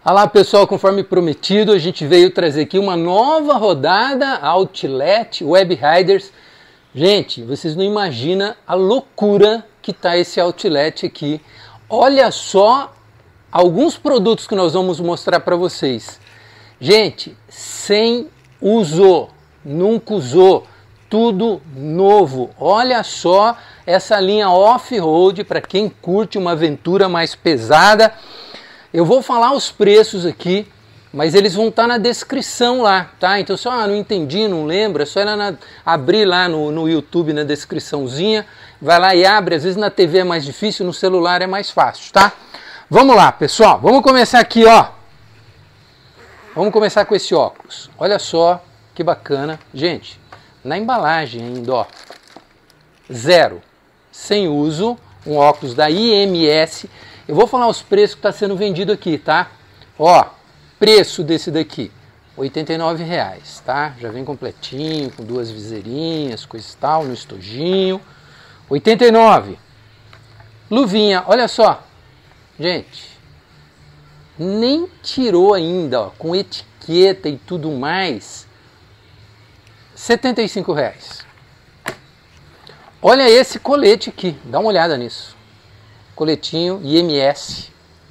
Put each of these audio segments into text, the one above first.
Olá pessoal, conforme prometido, a gente veio trazer aqui uma nova rodada Outlet Web Riders. Gente, vocês não imaginam a loucura que tá esse Outlet aqui. Olha só alguns produtos que nós vamos mostrar para vocês. Gente, sem uso, nunca usou, tudo novo. Olha só essa linha off-road para quem curte uma aventura mais pesada. Eu vou falar os preços aqui, mas eles vão estar na descrição lá, tá? Então se não entendi, não lembro, é só abrir lá no YouTube, na descriçãozinha, vai lá e abre. Às vezes na TV é mais difícil, no celular é mais fácil, tá? Vamos lá, pessoal, vamos começar aqui, ó. Vamos começar com esse óculos. Olha só que bacana. Gente, na embalagem ainda, ó, zero, sem uso, um óculos da IMS. Eu vou falar os preços que está sendo vendido aqui, tá? Ó, preço desse daqui, R$ 89,00, tá? Já vem completinho, com duas viseirinhas, coisa e tal, no estojinho. R$ 89,00. Luvinha, olha só. Gente, nem tirou ainda, ó, com etiqueta e tudo mais. R$ 75,00. Olha esse colete aqui, dá uma olhada nisso. Coletinho IMS.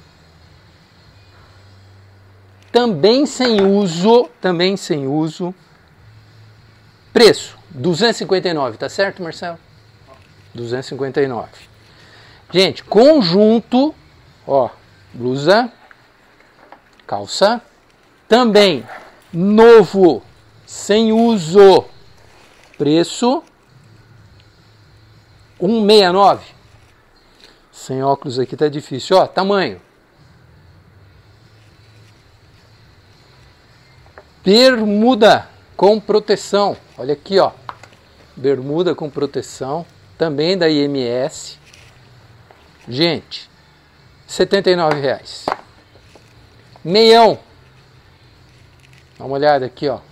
Também sem uso, Preço, R$ 259,00, tá certo, Marcelo? R$ 259,00. Gente, conjunto, ó, blusa, calça, também novo, sem uso. Preço R$ 169,00. Sem óculos aqui tá difícil. Ó, tamanho. Bermuda com proteção. Olha aqui, ó. Bermuda com proteção. Também da IMS. Gente, R$ 79,00. Meião. Dá uma olhada aqui, ó.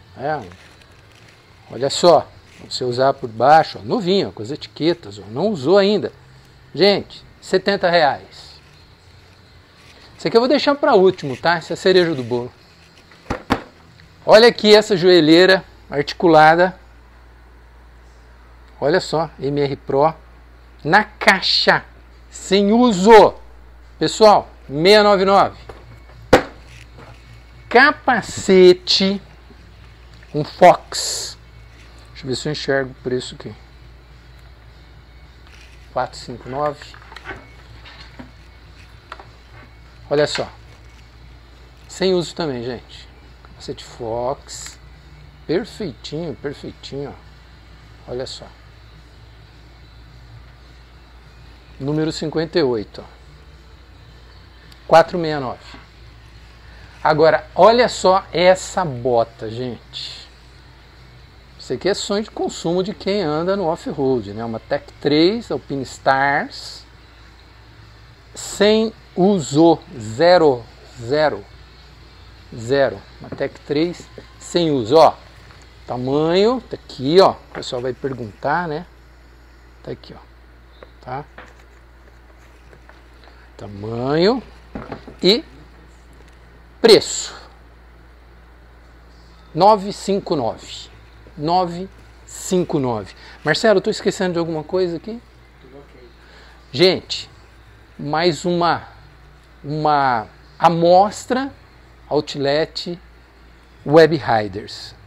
Olha só. Você usar por baixo, ó, novinho, com as etiquetas, ó, não usou ainda. Gente, R$ 70,00. Isso aqui eu vou deixar para último, tá? Essa é a cereja do bolo. Olha aqui essa joelheira articulada. Olha só, MR Pro. Na caixa, sem uso. Pessoal, R$ 699,00. Capacete, um Fox. Deixa eu ver se eu enxergo o preço aqui. 459. Olha só. Sem uso também, gente. Capacete Fox. Perfeitinho, perfeitinho, ó. Olha só. Número 58, ó. 469. Agora, olha só essa bota, gente. Isso aqui é sonho de consumo de quem anda no off-road, né? Uma Tech 3 Alpine Stars, sem uso, zero. Uma Tech 3 sem uso, ó. Tamanho, tá aqui, ó. O pessoal vai perguntar, né? Tá aqui, ó. Tá? Tamanho e preço. R$ 959. Marcelo, eu estou esquecendo de alguma coisa aqui? Tudo ok. Gente, mais uma amostra Outlet Web Riders.